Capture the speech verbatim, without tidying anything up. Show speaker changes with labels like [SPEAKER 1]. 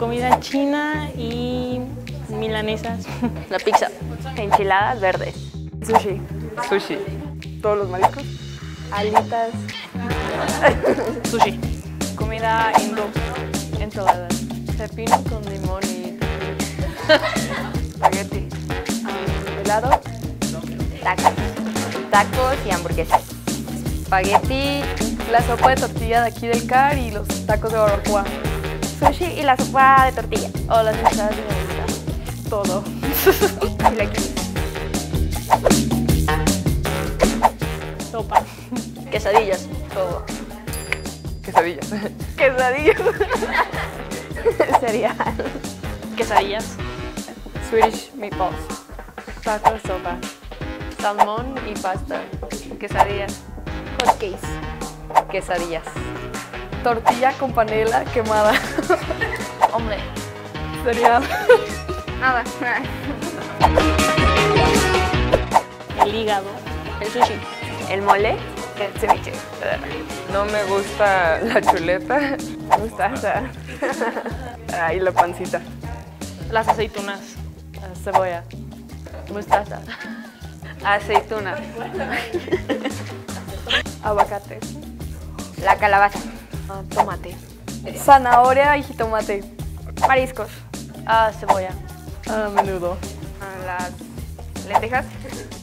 [SPEAKER 1] Comida china y milanesas.
[SPEAKER 2] La pizza. Enchiladas verdes.
[SPEAKER 3] Sushi.
[SPEAKER 4] Sushi.
[SPEAKER 3] Todos los mariscos.
[SPEAKER 5] Alitas.
[SPEAKER 1] Sushi.
[SPEAKER 2] Comida hindú. Ensaladas. Pepino con limón y
[SPEAKER 3] Espagueti.
[SPEAKER 5] Um, helado.
[SPEAKER 2] tacos. Tacos y hamburguesas. Espagueti.
[SPEAKER 3] La sopa de tortilla de aquí del C A R y los tacos de barbacoa.
[SPEAKER 5] Sushi y la sopa de tortilla.
[SPEAKER 2] O las enchiladas de mi
[SPEAKER 3] Todo.
[SPEAKER 5] Chilaquiles.
[SPEAKER 1] Sopa.
[SPEAKER 2] Quesadillas. Todo.
[SPEAKER 4] Quesadillas.
[SPEAKER 3] Quesadillas.
[SPEAKER 5] Cereal.
[SPEAKER 1] Quesadillas.
[SPEAKER 3] Swedish meatballs.
[SPEAKER 5] Tacos, sopa.
[SPEAKER 2] Salmón y pasta. Quesadillas.
[SPEAKER 5] Hot cakes.
[SPEAKER 2] Quesadillas.
[SPEAKER 3] Tortilla con panela quemada.
[SPEAKER 2] Omelette.
[SPEAKER 3] Cereal.
[SPEAKER 5] Nada.
[SPEAKER 1] El hígado.
[SPEAKER 2] El sushi. El mole.
[SPEAKER 5] El ceviche.
[SPEAKER 4] No me gusta la chuleta.
[SPEAKER 5] Mostaza.
[SPEAKER 3] Ah, y la pancita.
[SPEAKER 1] Las aceitunas.
[SPEAKER 3] La cebolla.
[SPEAKER 2] Mostaza. Aceituna.
[SPEAKER 3] Aguacate.
[SPEAKER 2] La calabaza.
[SPEAKER 5] Ah, tomate.
[SPEAKER 3] Zanahoria y jitomate.
[SPEAKER 5] Mariscos.
[SPEAKER 2] Ah, cebolla.
[SPEAKER 3] A menudo.
[SPEAKER 5] Ah, las lentejas.